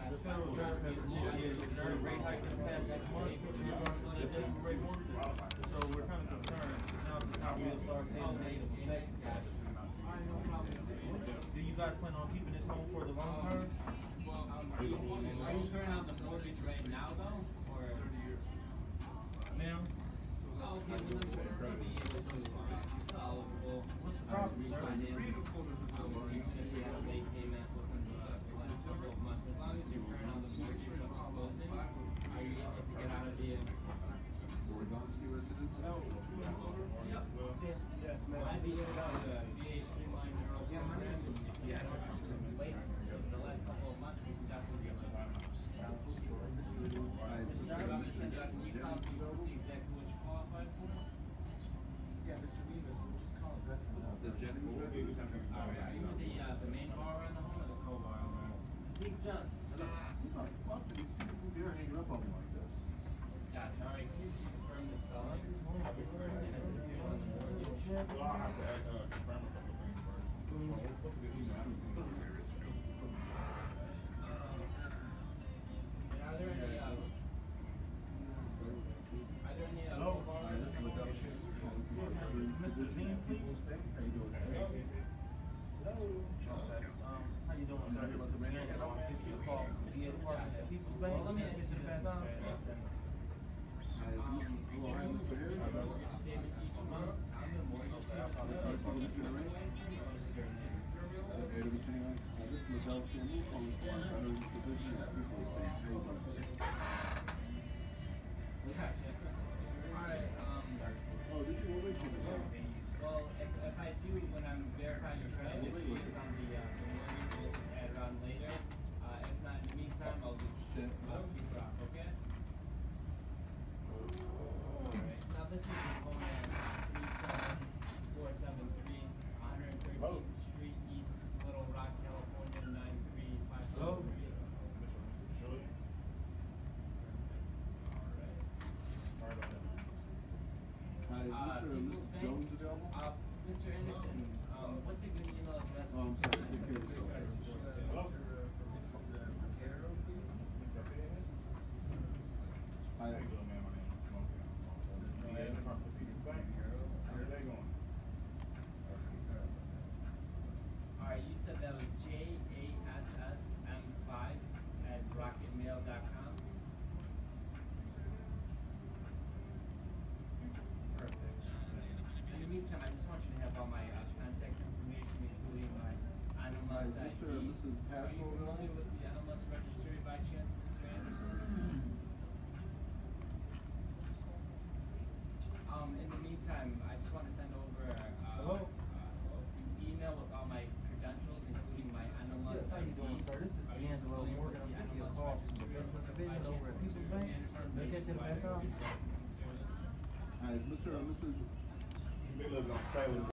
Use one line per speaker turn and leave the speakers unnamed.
The Federal Reserve has initiated a rate hike in the past 6 months. So we're kind of concerned now that how we'll start seeing the negative effects of that. Do you guys plan on keeping this home for the long term?
Are you current on the mortgage right now though, or?
Ma'am?
Oh, okay, well then we'll still be able to, if you're still eligible.
What's the problem, sir?
Refinance, even if you have a late payment within the last couple of months, as long as you're current on the mortgage of closing, are you able to get out of the?
Oregonski residence?
No. Yep. Yes, ma'am. I'd be able to VA streamline your own program, and if you have late in the last couple of months, it's definitely be able to. I'm gonna send you out an email so you can see exactly what you qualified for.
Yeah, Mr. Vivas, we'll just call it veterans.
The Jennings residence?
Alright, are you with the main bar on the home or the co-bar on the home?
Big John. You know, fuck these beautiful deer hanging up on me like this.
Gotcha, alright, can you just confirm the spelling of your first name as it appears on the mortgage?
Well, I'll have to confirm a couple of things first. What's the email?
And are there any,
Hello?
co-bars?
This is the Dutch.
Mr. Zine, please.
How you doing?
How you doing, sir? This is Angelo. I'm giving you a call. VA Department at People's Bank.
Well, let me ask you
Get
this,
your
Mr.
best time.
Anderson.
Hi, is Mr. Hello, hi, Mr.
Receive
Harris.
a mortgage statement each month, I'm the mortgage statement.
What is your name? Edward Cheney. This is Liddell Cheney, calling from our Veterans Division at People's Bank. How you doing today?
Gotcha. Alright,
Oh, did you already get it?
well, if I do, when I'm verifying your credit, if she is on the mortgage, we'll just add it on later. If not, in the meantime, I'll just keep her up, okay? Alright, now this is the home at 37473, 113th Street East, Little Rock, California, 93543.
Hello?
Julian?
Alright.
Hi, is Mr. and
People's
Mrs.
Bank.
Jones available?
Mr. Anderson, what's a good email address?
Oh, I'm sorry,
to
take
send
care
the
of
credit to?
Hello?
Mrs. Vaquero, please.
Mr. Fitness?
Hi.
How you doing, man? My name is Smokey. I'm from the People's Bank. How are they going?
Alright, you said that was jassm5@rocketmail.com. Perfect. In the meantime, I just want you to have all my contact information, including my
Hi,
NMLS
is
ID.
Mr. and Mrs.
Are you
Pascal
familiar
available?
with the NMLS registry by chance, Mr. Anderson? In the meantime, I just want to send over
Hello?
an email with all my credentials, including my NMLS
Yes, how you doing, sir? This is
Are you
D'Angelo
familiar
Morgan.
with
I'm
the
giving you a
NMLS
call from the
registry?
Veterans
By
Division
chance,
over at
Mr.
People's Bank.
Anderson,
May I catch you in the back
nationwide
office?
mortgage licensing service.
Hi, is Mr. and Mrs.
They live on Salem